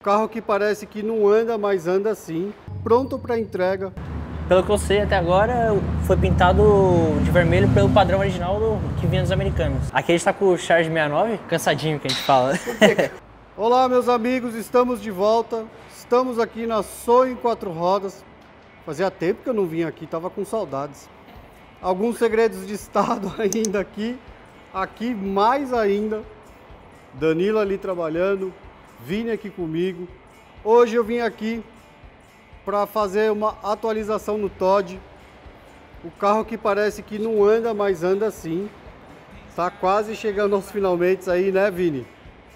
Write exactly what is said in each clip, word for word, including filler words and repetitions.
Carro que parece que não anda, mas anda sim. Pronto para entrega. Pelo que eu sei até agora, foi pintado de vermelho pelo padrão original do, que vinha dos americanos. Aqui a gente tá com o Charge sessenta e nove, cansadinho que a gente fala. Olá meus amigos, estamos de volta. Estamos aqui na Sonho Quatro Rodas. Fazia tempo que eu não vim aqui, tava com saudades. Alguns segredos de estado ainda aqui. Aqui mais ainda. Danilo ali trabalhando. Vini aqui comigo. Hoje eu vim aqui para fazer uma atualização no Todd. O carro que parece que não anda, mas anda sim. Tá quase chegando aos finalmente aí, né, Vini?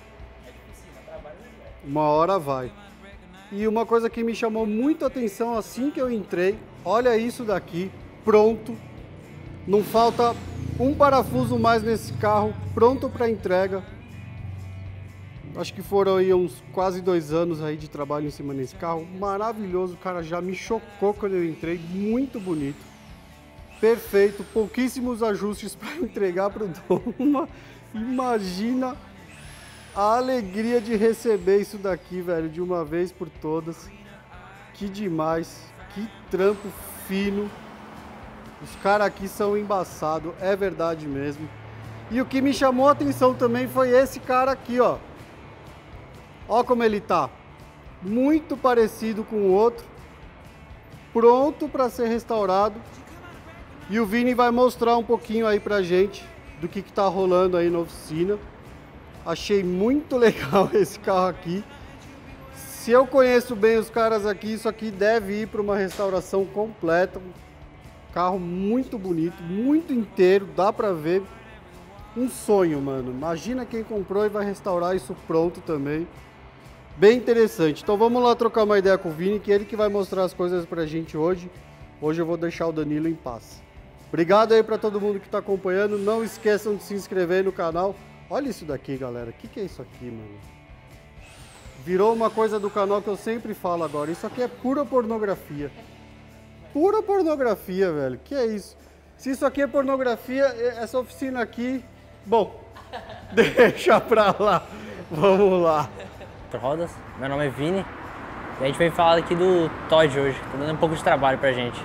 Uma hora vai. E uma coisa que me chamou muito a atenção assim que eu entrei, olha isso daqui, pronto. Não falta um parafuso mais nesse carro, pronto para entrega. Acho que foram aí uns quase dois anos aí de trabalho em cima desse carro. Maravilhoso, o cara já me chocou quando eu entrei, muito bonito. Perfeito, pouquíssimos ajustes para entregar para o dono. Imagina a alegria de receber isso daqui, velho, de uma vez por todas. Que demais, que trampo fino. Os caras aqui são embaçados, é verdade mesmo. E o que me chamou a atenção também foi esse cara aqui, ó. Ó como ele tá. Muito parecido com o outro. Pronto para ser restaurado. E o Vini vai mostrar um pouquinho aí pra gente do que que tá rolando aí na oficina. Achei muito legal esse carro aqui. Se eu conheço bem os caras aqui, isso aqui deve ir para uma restauração completa. Carro muito bonito, muito inteiro, dá pra ver. Um sonho, mano. Imagina quem comprou e vai restaurar isso pronto também. Bem interessante. Então vamos lá trocar uma ideia com o Vini, que é ele que vai mostrar as coisas pra gente hoje. Hoje eu vou deixar o Danilo em paz. Obrigado aí pra todo mundo que tá acompanhando. Não esqueçam de se inscrever no canal. Olha isso daqui, galera. O que que é isso aqui, mano? Virou uma coisa do canal que eu sempre falo agora. Isso aqui é pura pornografia. Pura pornografia, velho. Que é isso? Se isso aqui é pornografia, essa oficina aqui... Bom, deixa pra lá. Vamos lá. Rodas, meu nome é Vini e a gente veio falar aqui do Todd hoje. Tô dando um pouco de trabalho pra gente.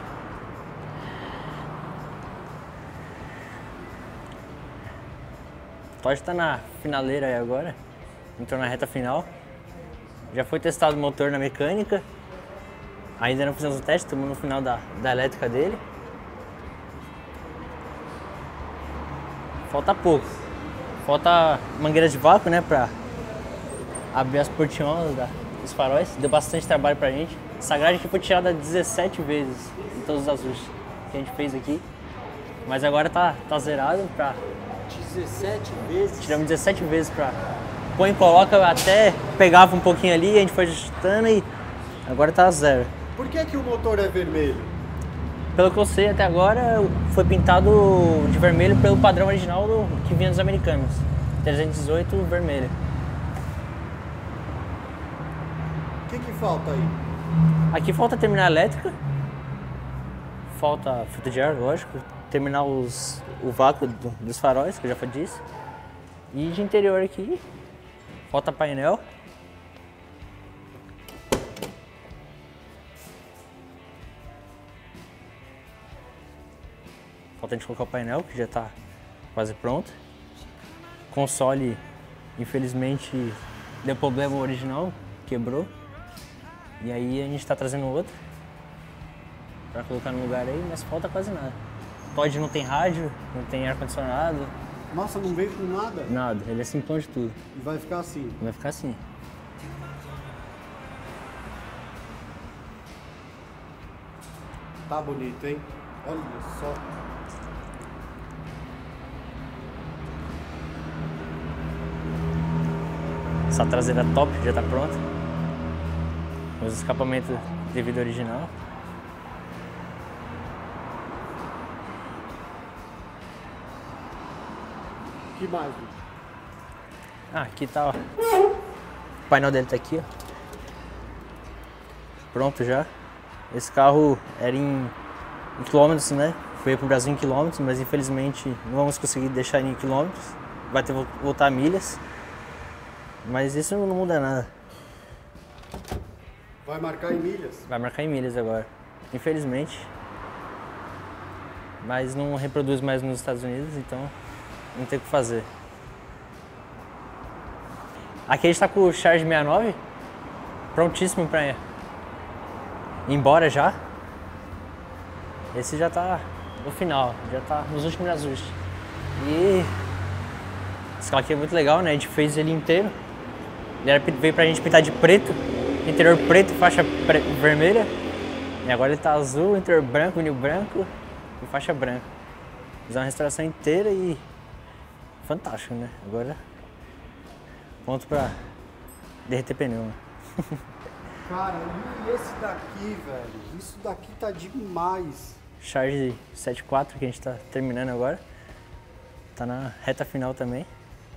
O Todd tá na finaleira aí agora. Entrou na reta final. Já foi testado o motor na mecânica. Ainda não fizemos o teste, estamos no final da, da elétrica dele. Falta pouco. Falta mangueiras de vácuo, né, pra abrir as portinholas da, dos faróis. Deu bastante trabalho pra gente. Essa grade aqui foi tirada dezessete vezes em todos os ajustes que a gente fez aqui. Mas agora tá, tá zerado pra... dezessete vezes? Tiramos dezessete vezes pra... Põe e coloca, até pegava um pouquinho ali, a gente foi ajustando e agora tá zero. Por que que o motor é vermelho? Pelo que eu sei até agora, foi pintado de vermelho pelo padrão original do, que vinha dos americanos. trezentos e dezoito vermelho. O que que falta aí? Aqui falta terminar a elétrica. Falta filtro de ar, lógico. Terminar os, o vácuo do, dos faróis, que eu já disse. E de interior aqui, falta painel. Falta a gente colocar o painel, que já está quase pronto. Console, infelizmente, deu problema original, quebrou. E aí a gente está trazendo outro para colocar no lugar aí, mas falta quase nada. Todd não tem rádio, não tem ar-condicionado. Nossa, não veio com nada? Nada, ele é simplão de tudo. E vai ficar assim? Vai ficar assim. Tá bonito, hein? Olha só. Essa traseira top já está pronta. Os escapamentos de vidro original. Que mais? Ah, aqui tá, ó. O painel dele tá aqui, ó. Pronto já. Esse carro era em, em quilômetros, né? Veio pro Brasil em quilômetros, mas infelizmente não vamos conseguir deixar ele em quilômetros. Vai ter que voltar a milhas. Mas isso não muda nada. Vai marcar em milhas? Vai marcar em milhas agora, infelizmente. Mas não reproduz mais nos Estados Unidos, então não tem o que fazer. Aqui a gente tá com o Charge sessenta e nove, prontíssimo pra ir embora já. Esse já tá no final, já tá nos últimos ajustes. E esse carro aqui é muito legal, né? A gente fez ele inteiro. Ele era, veio pra gente pintar de preto, interior preto, faixa pre vermelha. E agora ele tá azul, interior branco, vinil branco e faixa branca. Fiz uma restauração inteira e fantástico, né? Agora ponto pra derreter pneu. Cara, e esse daqui, velho? Isso daqui tá demais. Charge setenta e quatro que a gente tá terminando agora. Tá na reta final também.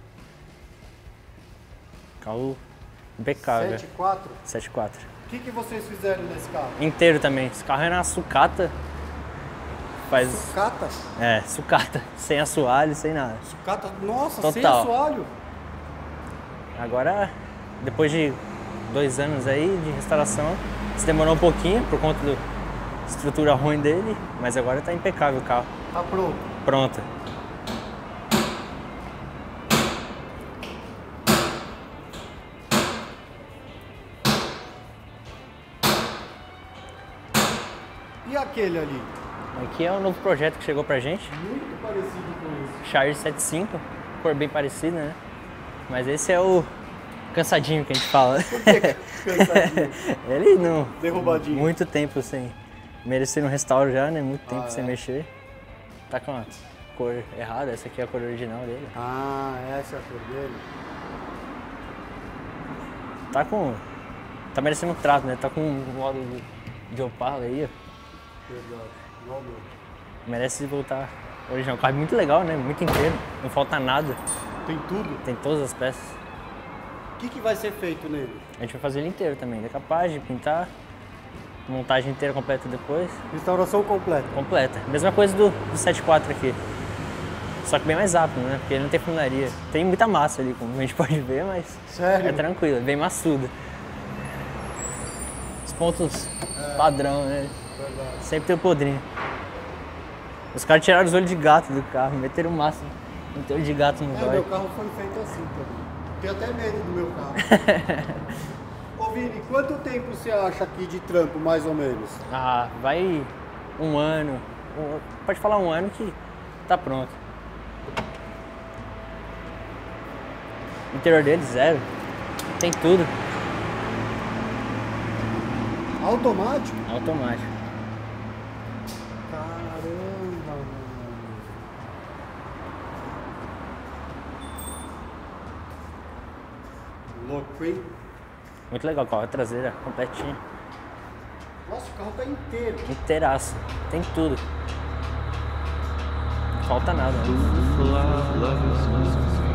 Carro impecável. setenta e quatro? setenta e quatro. O que, que vocês fizeram nesse carro? Inteiro também. Esse carro é na sucata. Faz... Sucata? É, sucata. Sem assoalho, sem nada. Sucata, nossa, Total. sem assoalho. Agora, depois de dois anos aí de restauração, se demorou um pouquinho por conta da estrutura ruim dele, mas agora tá impecável o carro. Tá pronto. Pronto. E aquele ali? Aqui é um novo projeto que chegou pra gente. Muito parecido com isso. Charge setenta e cinco, cor bem parecida, né? Mas esse é o cansadinho que a gente fala. Por que cansadinho? Ele não... Derrubadinho. Muito tempo sem... Merecer um restauro já, né? Muito tempo Ah, sem é? mexer. Tá com a cor errada, essa aqui é a cor original dele. Ah, essa é a cor dele. Tá com... Tá merecendo um trato, né? Tá com um modo de, de Opala aí, ó. Verdade, igual meu. Merece voltar original. O carro é muito legal, né? Muito inteiro. Não falta nada. Tem tudo. Tem todas as peças. O que, que vai ser feito nele? A gente vai fazer ele inteiro também. Ele é capaz de pintar. Montagem inteira completa depois. Restauração completa. Completa. Mesma coisa do, do setenta e quatro aqui. Só que bem mais rápido, né? Porque ele não tem funilaria. Tem muita massa ali, como a gente pode ver, mas Sério? é tranquilo, é bem maçudo. Os pontos é. Padrão, né? Verdade. Sempre tem o podrinho. Os caras tiraram os olhos de gato do carro, meteram massa no olho de gato no É, dói. meu carro foi feito assim também. Tenho até medo do meu carro. Ô Vini, quanto tempo você acha aqui de trampo, mais ou menos? Ah, vai um ano. Um, pode falar um ano que tá pronto. O interior dele, zero. Tem tudo. Automático? Automático. Caramba, mano. Louco, hein? Muito legal, o carro é traseira, completinho. Nossa, o carro tá inteiro. Inteiraço. Tem tudo. Não falta nada. Né?